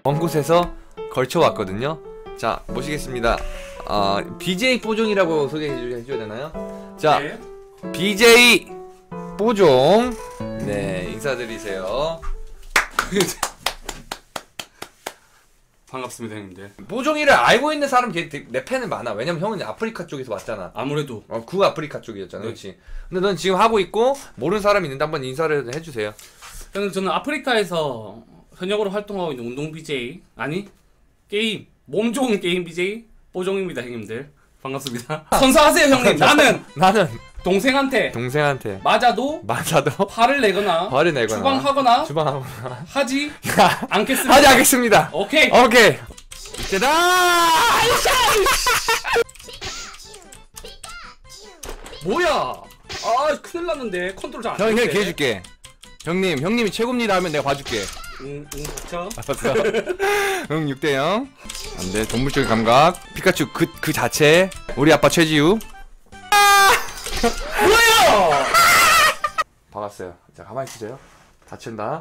먼 곳에서 걸쳐왔거든요. 자, 모시겠습니다. BJ 뽀종이라고 소개해줘야 되나요? 자, 네. BJ 뽀종. 네, 인사드리세요. 반갑습니다, 형님들. 뽀종이를 알고 있는 사람 내 팬은 많아. 왜냐면 형은 아프리카 쪽에서 왔잖아. 아무래도 북아프리카 쪽이었잖아. 네. 그렇지. 근데 넌 지금 하고 있고 모르는 사람이 있는데 한번 인사를 해주세요. 저는 아프리카에서 현역으로 활동하고 있는 운동 BJ 게임 몸 좋은 게임 BJ 뽀종입니다, 형님들. 반갑습니다. 선사하세요, 형님. 나는 동생한테 맞아도 화를 내거나 추방하거나 하지 않겠습니다. 하지 않겠습니다. 오케이. 제다. 뭐야? 큰일 났는데 컨트롤 잘 안 형이 되는데. 해줄게. 형님이 최고입니다 하면 내가 봐줄게. 그렇죠. 알았어. 응, 6대0. 안돼, 동물적인 감각. 피카츄 그 자체. 우리 아빠 최지우. 뭐야? 박았어요. 자, 가만히 있으세요. 다친다.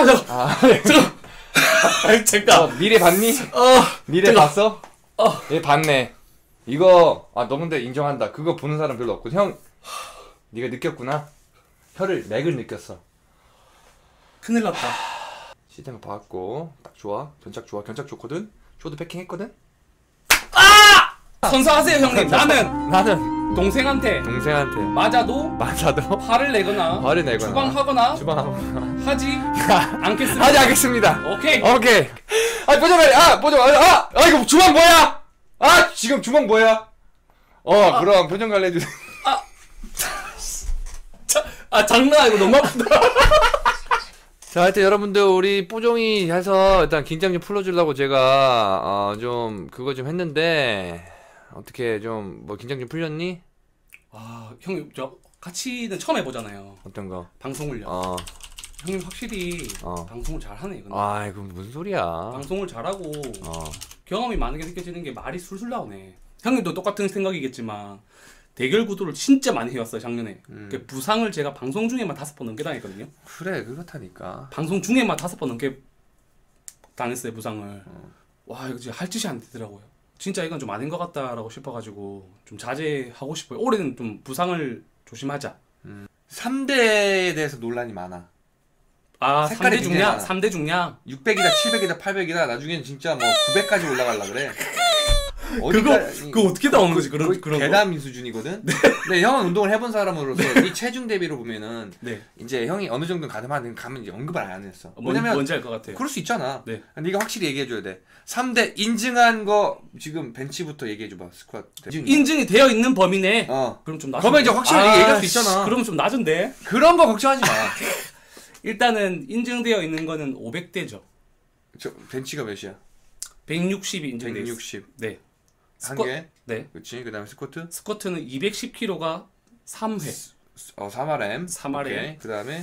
잠깐. 미래 봤니? 미래 봤어? 얘 봤네. 이거 너 근데 인정한다. 그거 보는 사람 별로 없고. 형, 네가 느꼈구나. 맥을 느꼈어. 큰일 났다. 시스템을 봐왔고 딱 좋아. 견착 좋거든. 쇼도 패킹했거든. 선사하세요, 형님. 나는 동생한테 맞아도 화를 내거나 추방하거나 하지 않겠습니다. 하지 않겠습니다. 오케이. 보정 이거 주먹 뭐야? 지금 주먹 뭐야? 그럼 표정 관리 해주세요. 장난 아니고 너무 아프다. 자, 하여튼 여러분들 우리 뽀종이 해서 일단 긴장 좀 풀어주려고 제가 좀 그거 좀 했는데 어떻게 좀 뭐 긴장 좀 풀렸니? 형님 저 같이는 처음 해보잖아요. 어떤 거? 방송을요. 형님 확실히 방송을 잘하네. 이거 무슨 소리야? 방송을 잘하고 경험이 많은 게 느껴지는 게 말이 술술 나오네. 형님도 똑같은 생각이겠지만 대결 구도를 진짜 많이 해왔어요, 작년에. 부상을 제가 방송 중에만 5번 넘게 당했거든요. 그래, 그렇다니까. 방송 중에만 5번 넘게 당했어요, 부상을. 와, 이거 진짜 할 짓이 안 되더라고요. 진짜 이건 좀 아닌 것 같다라고 싶어가지고 좀 자제하고 싶어요. 올해는 좀 부상을 조심하자. 3대에 대해서 논란이 많아. 3대 중량? 3대 중량? 600이다, 700이다, 800이다. 나중엔 진짜 뭐 900까지 올라가려 그래. 그거 어떻게 나오는 거지? 그런 대담 수준이거든. 근데 형은 운동을 해본 사람으로서 네 체중 대비로 보면은 이제 형이 어느 정도 가면 이제 언급을 안 했어. 왜냐면 뭔지 알 것 같아요. 그럴 수 있잖아. 네. 네가 확실히 얘기해줘야 돼. 3대 인증한 거 지금 벤치부터 얘기해줘봐. 스쿼트. 인증이 되어 있는 범위네. 그럼 좀 낮은데. 그러면 이제 확실히 얘기할 수 있잖아. 그러면 좀 낮은데. 그런 거 걱정하지 마. 일단은 인증되어 있는 거는 500대죠. 저 벤치가 몇이야? 160이 인증돼 있어. 160. 네. 한 개. 네. 그렇지. 그다음에 스쿼트는 210kg가 3회. 3RM. 3RM. 그다음에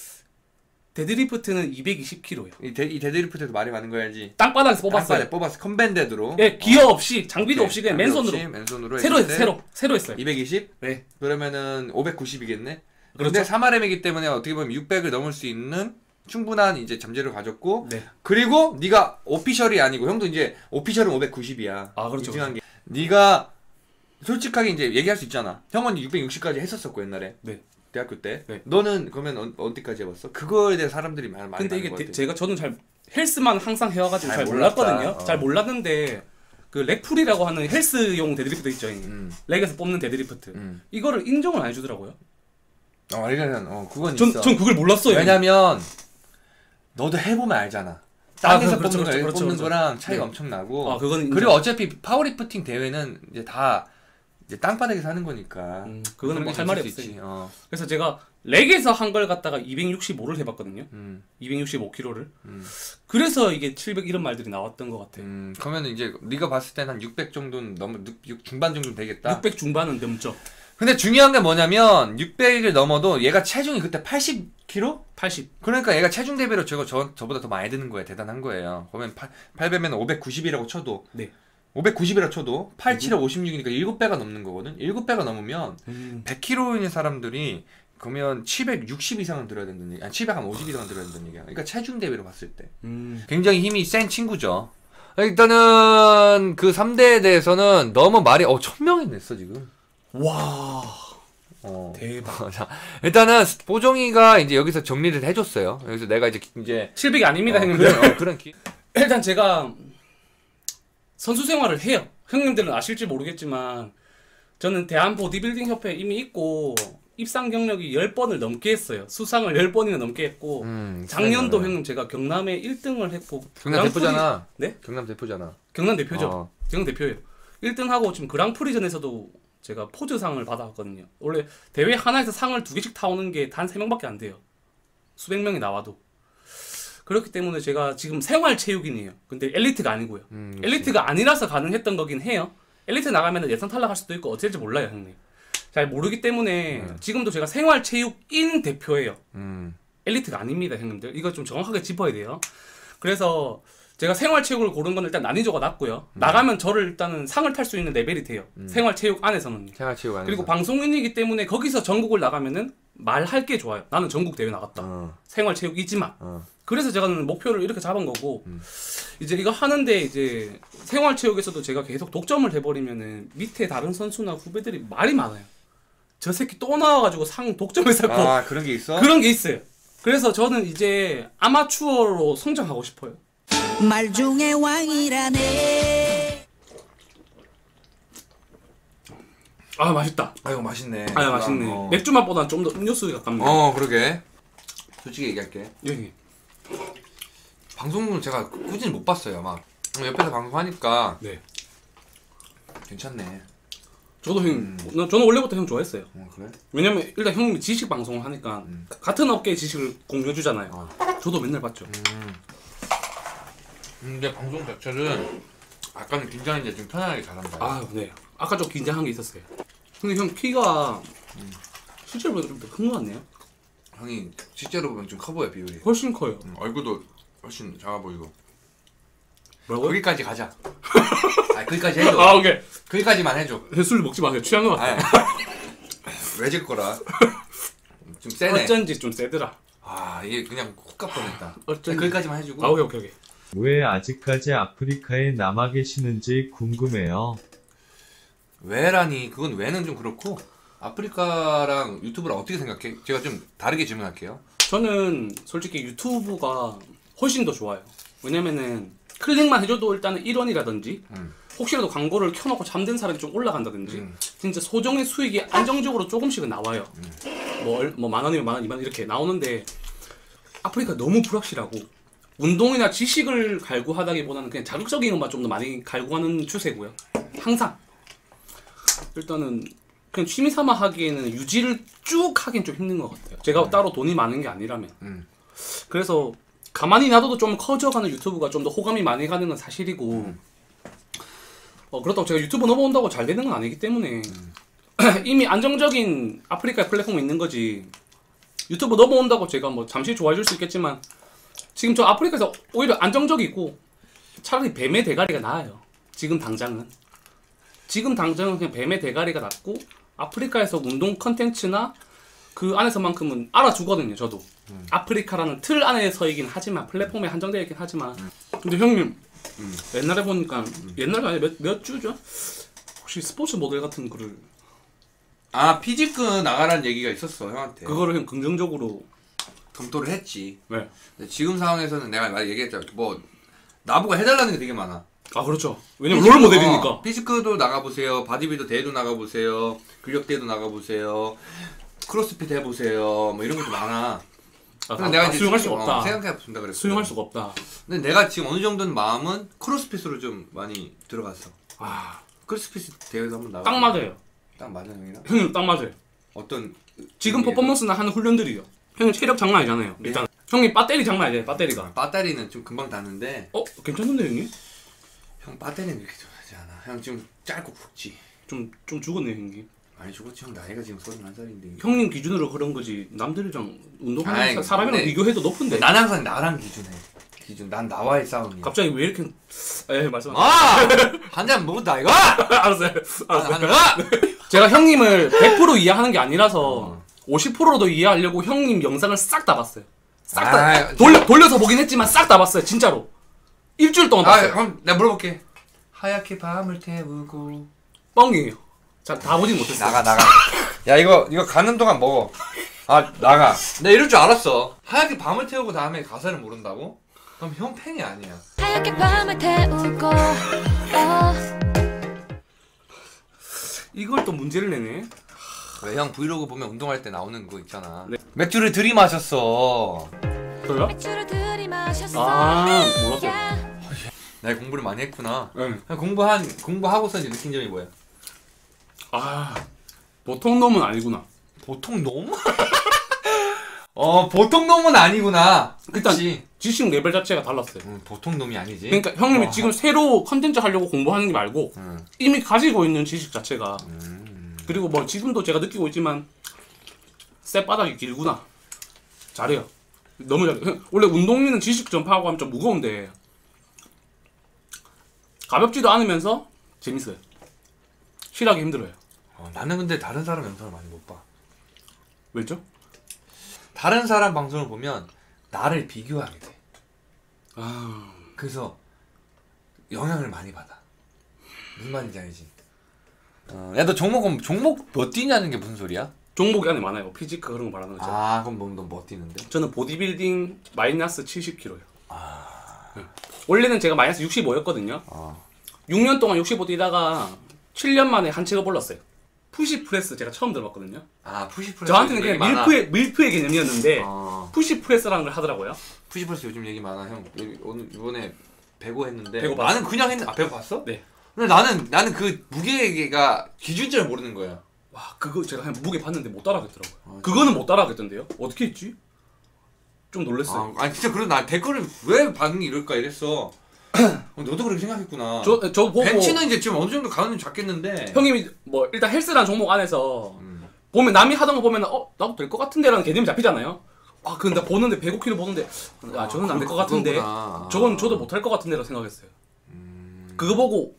데드리프트는 220kg요. 이 데드리프트도 말이 많은 거 알지? 땅바닥에서 뽑았어요. 땅바닥에 뽑았어. 컨벤데드로. 네, 기어 없이 장비도 없이 그냥 맨손으로. 새로 했어요. 220? 네. 그러면은 590이겠네. 그렇죠. 근데 3RM이기 때문에 어떻게 보면 600을 넘을 수 있는 충분한 이제 잠재를 가졌고, 그리고 네가 오피셜이 아니고 형도 이제 오피셜은 590이야. 그렇죠. 인증한 게. 네가 솔직하게 이제 얘기할 수 있잖아. 형은 660까지 했었었고 옛날에. 네. 대학교 때. 너는 그러면 어디까지 해봤어? 그거에 대해 사람들이 많이 근데 이게 저는 잘 헬스만 항상 해와가지고 잘 몰랐거든요. 잘 몰랐는데 그 렉풀이라고 하는 헬스용 데드리프트 있죠. 렉에서 뽑는 데드리프트. 이거를 인정을 안 해주더라고요. 그건 전 있어. 그걸 몰랐어요. 왜냐면 너도 해보면 알잖아. 땅에서 뽑는 그렇죠. 거랑 차이가 엄청 나고. 그건 그리고 어차피 파워리프팅 대회는 이제 다 이제 땅바닥에서 하는 거니까. 그거는 뭐 할 말이 없어요. 그래서 제가 렉에서 한 걸 갖다가 265를 해봤거든요. 265kg를. 그래서 이게 700 이런 말들이 나왔던 것 같아요. 그러면 이제 네가 봤을 때는 한 600 정도는 중반 정도는 되겠다. 600 중반은 넘죠. 근데 중요한 게 뭐냐면 600을 넘어도 얘가 체중이 그때 80kg? 80. 그러니까 얘가 체중 대비로 저보다 더 많이 드는 거예요. 대단한 거예요. 그러면 800면 590이라고 쳐도 590이라 쳐도 87에 56이니까 7배가 넘는 거거든. 7배가 넘으면 100kg인 사람들이 그러면 760 이상은 들어야 된다는 얘기. 아니 750 이상은 들어야 된다는 얘기야. 그러니까 체중 대비로 봤을 때 굉장히 힘이 센 친구죠. 일단은 그 3대에 대해서는 너무 말이 1000명이 냈어 지금. 와. 대박. 자, 일단은 뽀종이가 이제 여기서 정리를 해줬어요. 여기서 내가 이제 700이 아닙니다, 형님들. 그런 일단 제가 선수 생활을 해요. 형님들은 아실지 모르겠지만 저는 대한 보디빌딩 협회에 이미 있고 입상 경력이 10번을 넘게 했어요. 수상을 10번이나 넘게 했고 작년도 형님 제가 경남에 1등을 했고 경남 대표잖아. 네? 경남 대표잖아. 경남 대표죠. 경남 대표예요. 1등하고 지금 그랑프리전에서도 제가 포즈상을 받아왔거든요. 원래 대회 하나에서 상을 2개씩 타오는 게 단 3명밖에 안 돼요. 수백 명이 나와도. 그렇기 때문에 제가 지금 생활체육인이에요. 근데 엘리트가 아니고요. 엘리트가 아니라서 가능했던 거긴 해요. 엘리트 나가면 예선 탈락할 수도 있고 어쩔지 몰라요, 형님. 잘 모르기 때문에 지금도 제가 생활체육인 대표예요. 엘리트가 아닙니다, 형님들. 이거 좀 정확하게 짚어야 돼요. 그래서 제가 생활체육을 고른 건 일단 난이도가 낮고요. 나가면 저를 일단은 상을 탈 수 있는 레벨이 돼요. 생활체육 안에서는. 생활체육 안에서. 그리고 방송인이기 때문에 거기서 전국을 나가면은 말할 게 좋아요. 나는 전국 대회 나갔다. 생활체육이지만. 그래서 제가 목표를 이렇게 잡은 거고 이제 이거 하는데 이제 생활체육에서도 제가 계속 독점을 해버리면은 밑에 다른 선수나 후배들이 말이 많아요. 저 새끼 또 나와가지고 상 독점했었고. 아, 그런 게 있어? 그런 게 있어요. 그래서 저는 이제 아마추어로 성장하고 싶어요. 말 중에 왕이라네. 아, 맛있다. 아, 이거 맛있네. 아, 맛있네. 맥주 맛보다 좀 더 음료수에 가깝네. 그러게. 솔직히 얘기할게. 예. 방송은 제가 꾸준히 못 봤어요. 막 옆에서 방송하니까 네. 괜찮네. 저도 저는 원래부터 형 좋아했어요. 그래? 왜냐면 일단 형님이 지식 방송을 하니까 같은 업계의 지식을 공유해 주잖아요. 저도 맨날 봤죠. 근데 방송 자체는 아까는 긴장했는데 좀 편안하게 잘한다. 아, 네. 아까 좀 긴장한 게 있었어요. 근데 형 키가 실제로 보니까 좀 더 큰 것 같네요. 형이 실제로 보면 좀 커 보여, 비율이. 훨씬 커요. 얼굴도 훨씬 작아 보이고. 뭐라고요? 거기까지 가자. 아, 거기까지 해줘. 아, 오케이. 거기까지만 해줘. 술 먹지 마세요. 취한 것 같아요. 왜질 거라. 좀 세네. 어쩐지 좀 세더라. 아, 이게 그냥 콧값 뻔했다. 어쩐지. 거기까지만 해주고. 아, 오케이. 왜 아직까지 아프리카에 남아 계시는지 궁금해요. 왜라니, 그건 왜는 좀 그렇고. 아프리카랑 유튜브랑 어떻게 생각해? 제가 좀 다르게 질문할게요. 저는 솔직히 유튜브가 훨씬 더 좋아요. 왜냐면은 클릭만 해줘도 일단은 1원이라든지 혹시라도 광고를 켜놓고 잠든 사람이 좀 올라간다든지 진짜 소정의 수익이 안정적으로 조금씩은 나와요. 뭐 10,000원이면 10,000원, 20,000원 이렇게 나오는데 아프리카 너무 불확실하고 운동이나 지식을 갈구하다기보다는 그냥 자극적인 것만 좀 더 많이 갈구하는 추세고요. 항상 일단은 그냥 취미 삼아 하기에는 유지를 쭉 하긴 좀 힘든 것 같아요. 제가 따로 돈이 많은 게 아니라면. 그래서 가만히 놔둬도 좀 커져가는 유튜브가 좀 더 호감이 많이 가는 건 사실이고 그렇다고 제가 유튜브 넘어온다고 잘 되는 건 아니기 때문에 이미 안정적인 아프리카 플랫폼이 있는 거지. 유튜브 넘어온다고 제가 뭐 잠시 좋아질 수 있겠지만 지금 저 아프리카에서 오히려 안정적이고 차라리 뱀의 대가리가 나아요. 지금 당장은 그냥 뱀의 대가리가 낫고 아프리카에서 운동 컨텐츠나 그 안에서만큼은 알아주거든요. 저도 아프리카라는 틀 안에서이긴 하지만 플랫폼에 한정되어 있긴 하지만 근데 형님 옛날에 보니까 옛날이 아니라 몇 주죠? 혹시 스포츠 모델 같은 거를 아, 피지크 나가라는 얘기가 있었어, 형한테. 그거를 형 긍정적으로 검토를 했지. 네. 근데 지금 상황에서는 내가 말 얘기했잖아. 뭐 나보고 해달라는 게 되게 많아. 아, 그렇죠. 왜냐면 롤 모델이니까. 피지크도 나가보세요. 바디빌더 대회도 나가보세요. 근력 대회도 나가보세요. 크로스핏 해보세요. 뭐 이런 것도 많아. 근데 내가 이제 수용할 수가 없다. 생각해 본다 그랬어. 수용할 수가 없다. 근데 내가 지금 어느 정도는 마음은 크로스핏으로 좀 많이 들어갔어. 아, 크로스핏 대회도 한번 나가. 딱 맞아요. 딱 맞아, 형이랑. 형님 딱 맞아요. 어떤 지금 퍼포먼스나 하는 훈련들이요. 형님 체력 장난 아니잖아요. 일단 형님 배터리 장난 아니에요. 배터리가. 배터리는 좀 금방 닿는데. 괜찮은데 형님? 형 배터리는 그렇게 좋아하지 않아. 형 지금 짧고 굵지. 좀 죽었네요 형님. 많이 죽었지. 형 나이가 지금 31살인데. 형님 기준으로 그런 거지. 남들이랑 운동하는 아이, 사람이랑 근데 비교해도 높은데. 난 항상 나랑 기준해. 난 나와의 싸움이야. 갑자기 왜 이렇게 말씀. 한 잔 먹었다 이거. 알았어요. 하는 거야. 제가 형님을 100% 이해하는 게 아니라서 50%도 이해하려고 형님 영상을 싹 다 봤어요. 싹 다 아, 돌려서 보긴 했지만 싹 다 봤어요. 진짜로. 일주일 동안 봤어요. 그럼 내가 물어볼게. 하얗게 밤을 태우고. 뻥이에요. 자, 다 보진 못했어요. 나가. 야, 이거 가는 동안 먹어. 아, 나가. 내가 이럴 줄 알았어. 하얗게 밤을 태우고 다음에 가사를 모른다고? 그럼 형 팬이 아니야. 하얗게 밤을 태우고 이걸 또 문제를 내네. 왜 형 브이로그 보면 운동할 때 나오는 거 있잖아. 네. 맥주를 들이마셨어. 저요? 맥주를 들이마셨어. 아, 몰랐어요. 나 공부를 많이 했구나. 응. 공부하고서 이제 느낀 점이 뭐야? 아, 보통 놈은 아니구나. 보통 놈? 보통 놈은 아니구나. 일단 그치? 지식 레벨 자체가 달랐어요. 보통 놈이 아니지. 그러니까 형님이 지금 새로 컨텐츠 하려고 공부하는 게 말고 이미 가지고 있는 지식 자체가 그리고 뭐 지금도 제가 느끼고 있지만 쌔바닥이 길구나. 잘해요. 너무 잘해요. 원래 운동이는 지식 전파하고 하면 좀 무거운데 가볍지도 않으면서 재밌어요. 실하기 힘들어요. 나는 근데 다른 사람 영상을 많이 못 봐. 왜죠? 다른 사람 방송을 보면 나를 비교하게 돼. 아, 그래서 영향을 많이 받아. 무슨 말인지 알지? 야, 너 종목 뭐 뛰냐는 게 무슨 소리야? 종목이 안에 많아요. 피지크 그런 거 말하는 거죠. 아, 그럼 너 뭐 뛰는데? 저는 보디빌딩 마이너스 70kg요. 원래는 제가 마이너스 65였거든요. 6년 동안 65 뛰다가 7년 만에 한 체가 올랐어요. 푸시 프레스 제가 처음 들어봤거든요. 푸시 프레스. 저한테는 그냥 밀프의 개념이었는데 푸시 프레스라는 걸 하더라고요. 푸시 프레스 요즘 얘기 많아. 형 오늘 이번에 배고 했는데. 배고 나는 그냥 했는데. 배고 봤어? 네. 근데 나는 그 무게가 기준점을 모르는 거야. 와, 그거 제가 그냥 무게 봤는데 못 따라하겠더라고요. 그거는 못 따라하겠던데요? 어떻게 했지? 좀 놀랐어요. 아니 진짜 그래도 나 댓글을 왜 반응이 이럴까 이랬어. 너도 그렇게 생각했구나. 저 보고 벤치는 이제 지금 어느 정도 가는 좀 잡겠는데. 형님이 뭐 일단 헬스라는 종목 안에서 보면 남이 하던 거 보면 나도 될 것 같은데라는 개념이 잡히잖아요. 아, 근데 보는데 105kg 보는데 저는 안 될 것 같은데 저건 저도 못할 것 같은데라고 생각했어요. 그거 보고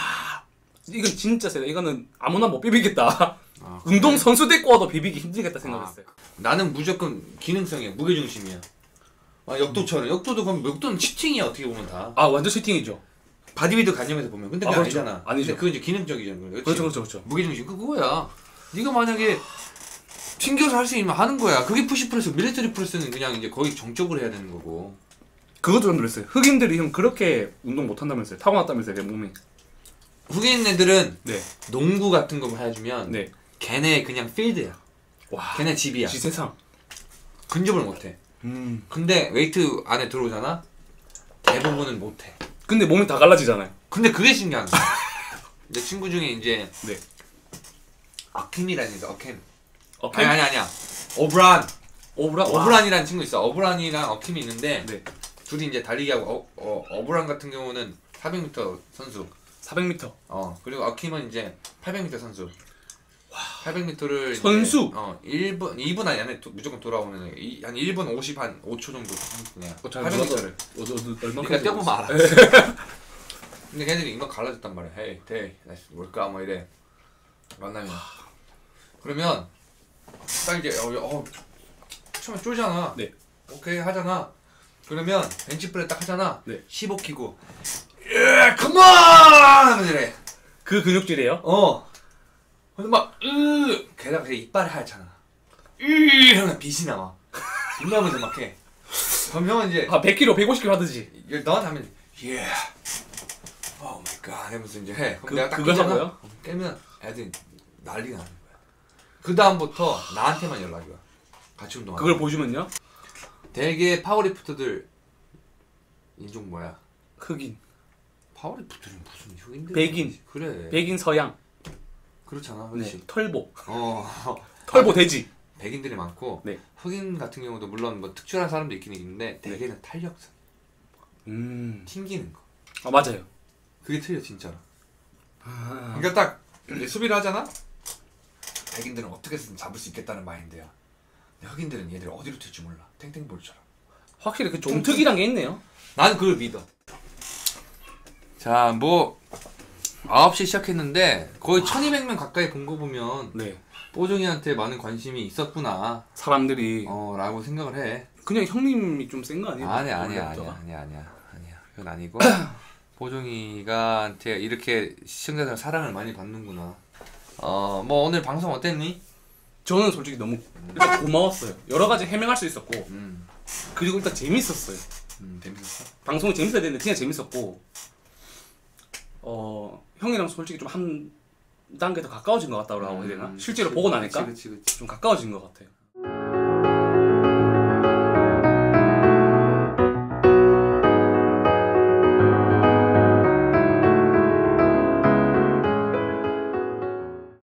이건 진짜 세다. 이거는 아무나 못 비비겠다. 운동 선수 데리고 와도 비비기 힘들겠다 생각했어요. 나는 무조건 기능성이야. 무게중심이야. 역도처럼. 역도는 치팅이야 어떻게 보면 다. 완전 치팅이죠. 바디빌더 관념에서 보면. 근데 그게 그렇죠. 아니잖아. 아니죠. 근데 그건 이제 기능적이잖아. 그렇죠. 무게중심 그거야. 네가 만약에 튕겨서 할 수 있으면 하는 거야. 그게 푸시 프레스. 밀리터리 프레스는 그냥 이제 거의 정적으로 해야 되는 거고. 그것도 좀 그랬어요. 흑인들이 형 그렇게 운동 못 한다면서요. 타고났다면서요, 내 몸이. 흑인 애들은 네. 농구 같은 거 해주면 네. 걔네 그냥 필드야. 와. 걔네 집이야. 지 세상. 근접을 못해. 근데 웨이트 안에 들어오잖아? 대부분은 못해. 근데 몸이 다 갈라지잖아요. 근데 그게 신기한 거야. 내 친구 중에 이제 네. 어킴이라는 애가 어캠. 오케이. 아니야. 오브란. 오브라. 어브란이라는 친구 있어. 어브란이랑 어킴이 있는데 네. 둘이 이제 달리기하고 어브란 같은 경우는 400m 선수. 400m. 그리고 어킴은 이제 800m 선수. 800m를 선수? 2분 안에 무조건 돌아오는 한 1분 50 한 5초 정도 그냥 800m를. 그러니까 뛰어보면 알아. 근데 걔들이 이만 갈라졌단 말이야. 헤이, 데이, 뭘까 뭐 이래. 만나면. 그러면 딱 이제 처음에 쫄잖아. 네. 오케이 하잖아. 그러면 벤치프레스 딱 하잖아. 네. 15 키고 컴온 하면서 이래. 그 근육질이에요? 근데 막 게다가 걔 이빨이 하얗잖아. 이러면 빛이 나와. 빛나면서 막 해. 그럼 형은 이제 100kg, 150kg 하듯이. 너한테 하면 예. 오 마이 갓 하면서 이제 해. 그럼 내가 딱 그걸 깨잖아. 하고요? 깨면 애들이 난리가 나는 거야. 그 다음부터 나한테만 연락이 와. 같이 운동하자. 그걸 보시면요? 되게 파워리프터들 인종 뭐야? 흑인. 파워리프터는 무슨 흑인들? 백인. 그래. 백인 서양. 그렇잖아. 그렇지. 네. 털보. 털보 돼지. 백인들이 많고 네. 흑인 같은 경우도 물론 뭐 특출한 사람도 있긴 있는데 대개는 탄력성. 튕기는 거. 맞아요. 그게 틀려 진짜로. 그러니까 딱 이제 수비를 하잖아. 백인들은 어떻게든 잡을 수 있겠다는 마인드야. 근데 흑인들은 얘들 어디로 튈지 몰라. 탱탱볼처럼. 확실히 그 종특이란 게 있네요. 나는 그걸 믿어. 자, 뭐 9시 시작했는데 거의 1200명 가까이 본 거 보면 네. 뽀종이한테 많은 관심이 있었구나. 사람들이 라고 생각을 해. 그냥 형님이 좀 센 거 아니에요? 아니야. 그건 아니고 뽀종이가한테 이렇게 시청자들 사랑을 많이 받는구나. 뭐 오늘 방송 어땠니? 저는 솔직히 너무 일단 고마웠어요. 여러 가지 해명할 수 있었고 그리고 일단 재밌었어요. 재밌었어. 방송이 재밌어야 되는데 그냥 재밌었고 형이랑 솔직히 좀 한 단계 더 가까워진 것 같다고 해야 되나? 실제로 보고 나니까 그치. 좀 가까워진 것 같아요.